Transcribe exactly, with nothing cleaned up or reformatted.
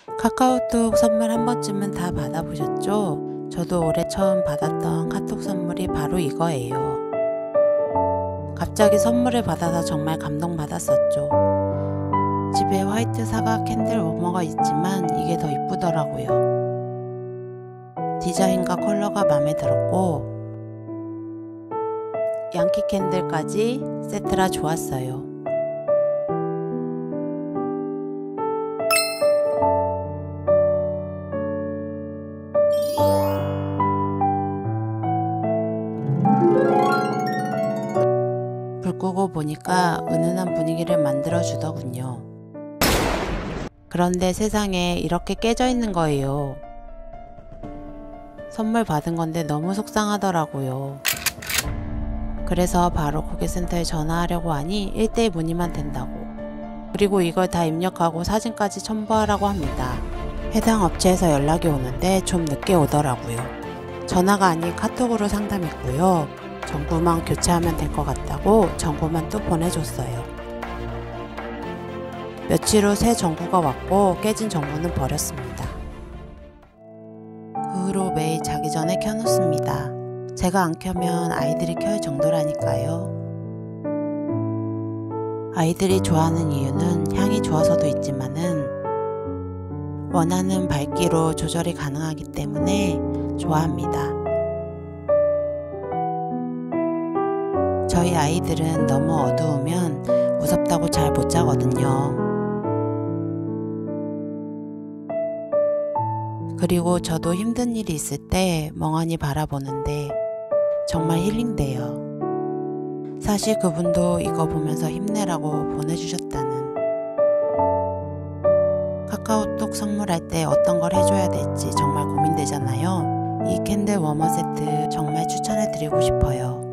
카카오톡 선물 한 번쯤은 다 받아보셨죠? 저도 올해 처음 받았던 카톡 선물이 바로 이거예요. 갑자기 선물을 받아서 정말 감동받았었죠. 집에 화이트 사과 캔들 워머가 있지만 이게 더 이쁘더라고요. 디자인과 컬러가 마음에 들었고 양키 캔들까지 세트라 좋았어요. 불 끄고 보니까 은은한 분위기를 만들어 주더군요. 그런데 세상에 이렇게 깨져 있는 거예요. 선물 받은 건데 너무 속상하더라고요. 그래서 바로 고객센터에 전화하려고 하니 일 대일 문의만 된다고. 그리고 이걸 다 입력하고 사진까지 첨부하라고 합니다. 해당 업체에서 연락이 오는데 좀 늦게 오더라고요. 전화가 아닌 카톡으로 상담했고요. 전구만 교체하면 될 것 같다고 전구만 또 보내줬어요. 며칠 후 새 전구가 왔고 깨진 전구는 버렸습니다. 그 후로 매일 자기 전에 켜놓습니다. 제가 안 켜면 아이들이 켤 정도라니까요. 아이들이 좋아하는 이유는 향이 좋아서도 있지만은 원하는 밝기로 조절이 가능하기 때문에 좋아합니다. 저희 아이들은 너무 어두우면 무섭다고 잘 못 자거든요. 그리고 저도 힘든 일이 있을 때 멍하니 바라보는데 정말 힐링돼요. 사실 그분도 이거 보면서 힘내라고 보내주셨다는. 카카오톡 선물할 때 어떤 걸 해줘야 될지 정말 고민되잖아요. 이 캔들 워머 세트 정말 추천해드리고 싶어요.